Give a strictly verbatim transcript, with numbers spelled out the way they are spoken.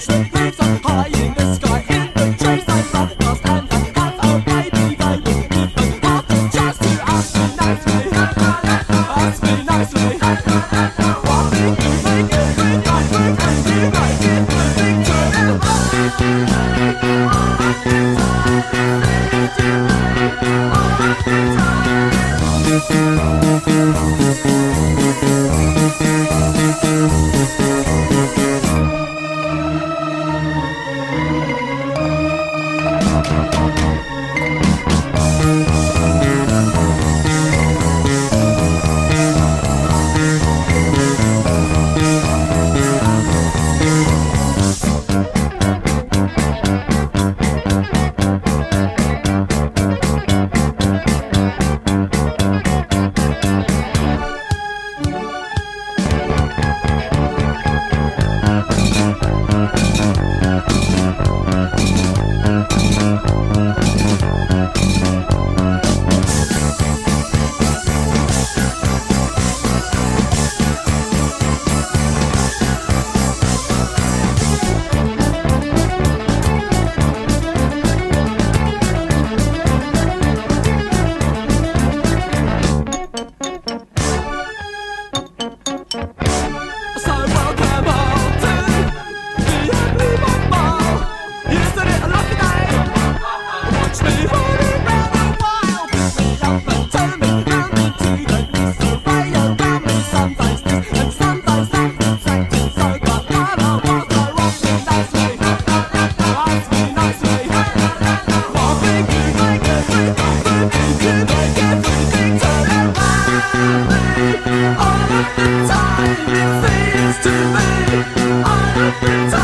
sweet leaves up high in the sky. In the trees I love lost and I have a baby they with me. But not a chance to ask me nicely. Ask me nicely. What did you make it with my food and you make it moving to the all of the time it seems to me all of the time